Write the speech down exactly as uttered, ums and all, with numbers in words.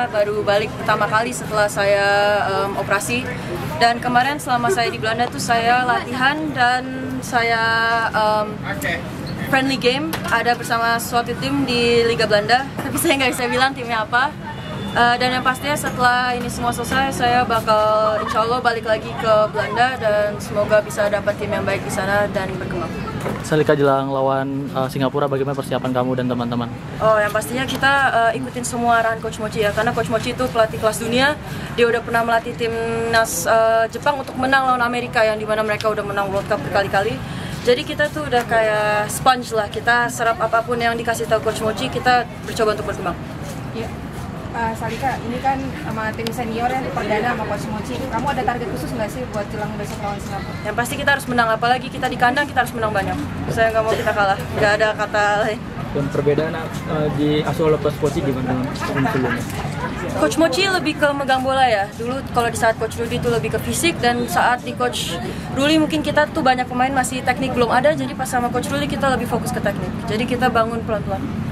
baru balik pertama kali setelah saya um, operasi. Dan kemarin selama saya di Belanda tuh saya latihan dan saya um, friendly game ada bersama suatu tim di Liga Belanda. Tapi saya nggak bisa bilang timnya apa. Uh, dan yang pastinya setelah ini semua selesai, saya bakal insya Allah balik lagi ke Belanda dan semoga bisa dapat tim yang baik di sana dan berkembang. Salika jelang lawan uh, Singapura, bagaimana persiapan kamu dan teman-teman? Oh, yang pastinya kita uh, ikutin semua arahan Coach Mochi ya, karena Coach Mochi itu pelatih kelas dunia. Dia udah pernah melatih timnas uh, Jepang untuk menang lawan Amerika, yang dimana mereka udah menang World Cup berkali-kali. Jadi kita tuh udah kayak sponge lah, kita serap apapun yang dikasih tahu Coach Mochi, kita bercoba untuk berkembang. Ya. Uh, Salika, ini kan sama tim senior yang perdana sama Coach Mochi. Kamu ada target khusus nggak sih buat jelang besok lawan Singapura? Yang pasti kita harus menang, apalagi kita di kandang kita harus menang banyak. Saya nggak mau kita kalah, nggak ada kata lain. Dan perbedaan uh, di asuh lepas Mochi gimana dengan sebelumnya? Coach Mochi lebih ke megang bola ya. Dulu kalau di saat Coach Rudy itu lebih ke fisik, dan saat di Coach Ruli mungkin kita tuh banyak pemain masih teknik belum ada, jadi pas sama Coach Ruli kita lebih fokus ke teknik. Jadi kita bangun pelan-pelan.